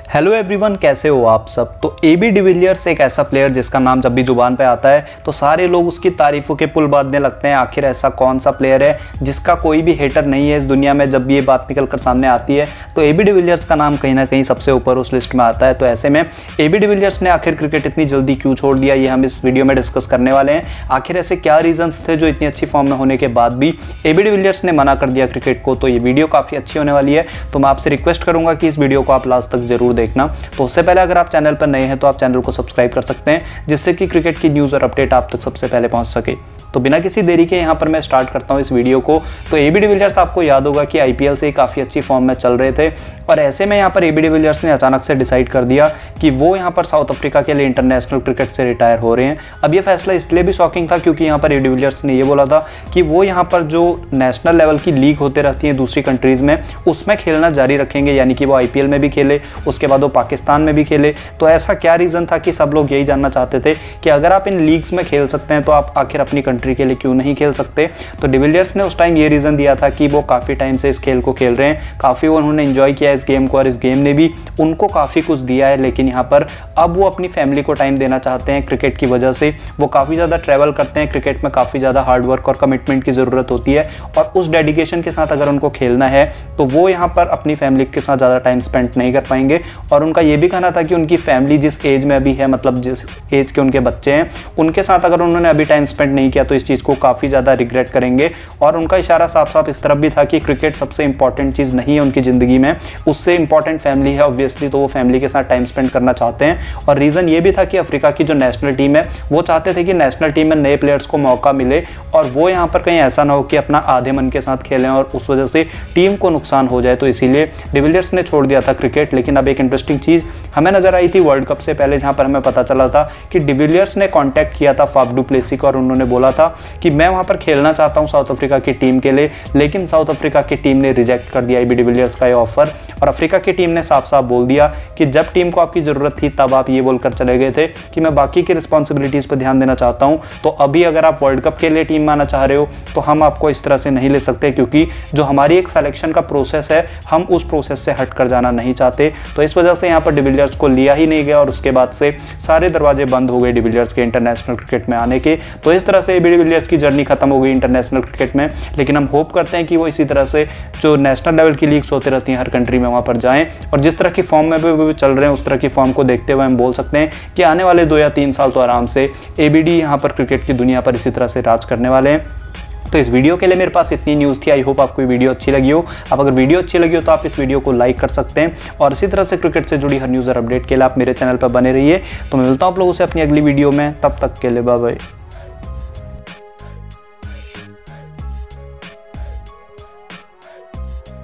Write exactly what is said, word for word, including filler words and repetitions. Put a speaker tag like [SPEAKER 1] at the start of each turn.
[SPEAKER 1] Hello everyone, कैसे हो आप सब। तो एबी डिविलियर्स एक ऐसा प्लेयर जिसका नाम जब भी जुबान पे आता है तो सारे लोग उसकी तारीफों के पुल बांधने लगते हैं। आखिर ऐसा कौन सा प्लेयर है जिसका कोई भी हेटर नहीं है इस दुनिया में। जब भी ये बात निकल कर सामने आती है तो एबी डिविलियर्स का नाम कहीं ना कहीं सबसे ऊपर उस लिस्ट में आता है। तो ऐसे में एबी डिविलियर्स ने आखिर क्रिकेट इतनी जल्दी क्यों छोड़ दिया, ये हम इस वीडियो में डिस्कस करने वाले हैं। आखिर ऐसे क्या रीजंस थे जो इतनी अच्छी फॉर्म में होने के बाद भी एबी डिविलियर्स ने मना कर दिया क्रिकेट को। तो ये वीडियो काफ़ी अच्छी होने वाली है, तो मैं आपसे रिक्वेस्ट करूंगा कि इस वीडियो को आप लास्ट तक जरूर देखना। तो उससे पहले अगर आप चैनल पर नए हैं तो आप चैनल को सब्सक्राइब कर सकते हैं, जिससे कि क्रिकेट की न्यूज़ और अपडेट आप तक सबसे पहले पहुंच सके। तो बिना किसी देरी के यहाँ पर मैं स्टार्ट करता हूँ इस वीडियो को। तो एबी डिविलियर्स आपको याद होगा कि आईपीएल से काफ़ी अच्छी फॉर्म में चल रहे थे और ऐसे में यहाँ पर एबी डिविलियर्स ने अचानक से डिसाइड कर दिया कि वो यहाँ पर साउथ अफ्रीका के लिए इंटरनेशनल क्रिकेट से रिटायर हो रहे हैं। अब ये फैसला इसलिए भी शॉकिंग था क्योंकि यहाँ पर एबी डिविलियर्स ने ये बोला था कि वो यहाँ पर जो नेशनल लेवल की लीग होते रहती हैं दूसरी कंट्रीज़ में, उसमें खेलना जारी रखेंगे, यानी कि वो आईपीएल में भी खेले, उसके बाद वो पाकिस्तान में भी खेले। तो ऐसा क्या रीज़न था कि सब लोग यही जानना चाहते थे कि अगर आप इन लीग्स में खेल सकते हैं तो आप आखिर अपनी कंट्री के लिए क्यों नहीं खेल सकते। तो डिविलियर्स ने उस टाइम ये रीज़न दिया था कि वो काफ़ी टाइम से इस खेल को खेल रहे हैं, काफ़ी उन्होंने एंजॉय किया इस गेम को और इस गेम ने भी उनको काफ़ी कुछ दिया है। लेकिन यहाँ पर अब वो अपनी फैमिली को टाइम देना चाहते हैं। क्रिकेट की वजह से वो काफ़ी ज़्यादा ट्रैवल करते हैं, क्रिकेट में काफ़ी ज़्यादा हार्डवर्क और कमिटमेंट की ज़रूरत होती है और उस डेडिकेशन के साथ अगर उनको खेलना है तो वो यहाँ पर अपनी फैमिली के साथ ज़्यादा टाइम स्पेंड नहीं कर पाएंगे। और उनका ये भी कहना था कि उनकी फैमिली जिस एज में अभी है, मतलब जिस एज के उनके बच्चे हैं, उनके साथ अगर उन्होंने अभी टाइम स्पेंड नहीं किया तो इस चीज़ को काफ़ी ज़्यादा रिग्रेट करेंगे। और उनका इशारा साफ साफ इस तरफ भी था कि क्रिकेट सबसे इंपॉर्टेंट चीज़ नहीं है उनकी ज़िंदगी में, उससे इंपॉर्टेंट फैमिली है ऑब्वियसली। तो वो फैमिली के साथ टाइम स्पेंड करना चाहते हैं। और रीज़न ये भी था कि अफ्रीका की जो नेशनल टीम है वो चाहते थे कि नेशनल टीम में नए प्लेयर्स को मौका मिले और वो यहाँ पर कहीं ऐसा ना हो कि अपना आधे मन के साथ खेलें और उस वजह से टीम को नुकसान हो जाए। तो इसीलिए डिविलियर्स ने छोड़ दिया था क्रिकेट। लेकिन अब एक इंटरेस्टिंग चीज़ हमें नजर आई थी वर्ल्ड कप से पहले, जहाँ पर हमें पता चला था कि डिविलियर्स ने कॉन्टैक्ट किया था फाफ डू प्लेसी को और उन्होंने बोला था कि मैं वहाँ पर खेलना चाहता हूँ साउथ अफ्रीका की टीम के लिए। लेकिन साउथ अफ्रीका की टीम ने रिजेक्ट कर दिया एबी डिविलियर्स का ये ऑफर और अफ्रीका की टीम ने साफ साफ बोल दिया कि जब टीम को आपकी ज़रूरत थी तब आप ये बोलकर चले गए थे कि मैं बाकी की रिस्पॉन्सिबिलिटीज़ पर ध्यान देना चाहता हूँ। तो अभी अगर आप वर्ल्ड कप के लिए टीम में आना चाह रहे हो तो हम आपको इस तरह से नहीं ले सकते, क्योंकि जो हमारी एक सिलेक्शन का प्रोसेस है हम उस प्रोसेस से हट कर जाना नहीं चाहते। तो इस वजह से यहाँ पर डिविलियर्स को लिया ही नहीं गया और उसके बाद से सारे दरवाजे बंद हो गए डिविलियर्स के इंटरनेशनल क्रिकेट में आने के। तो इस तरह से एबी डिविलियर्स की जर्नी खत्म हो गई इंटरनेशनल क्रिकेट में। लेकिन हम होप करते हैं कि वो इसी तरह से जो नेशनल लेवल की लीग्स होती रहती हैं हर कंट्री में वहाँ पर जाएं और जिस तरह की फॉर्म में भी, भी चल रहे हैं उस तरह की फॉर्म को देखते हुए हम बोल सकते हैं कि आने वाले दो या तीन साल तो आराम से एबीडी यहाँ पर क्रिकेट की दुनिया पर इसी तरह से राज करने वाले हैं। तो इस वीडियो के लिए मेरे पास इतनी न्यूज़ थी। आई होप आपको ये वीडियो अच्छी लगी हो। अब अगर वीडियो अच्छी लगी हो तो आप इस वीडियो को लाइक कर सकते हैं और इसी तरह से क्रिकेट से जुड़ी हर न्यूज़ और अपडेट के लिए आप मेरे चैनल पर बने रहिए। तो मैं मिलता हूँ आप लोगों से अपनी अगली वीडियो में, तब तक के लिए बाय बाय।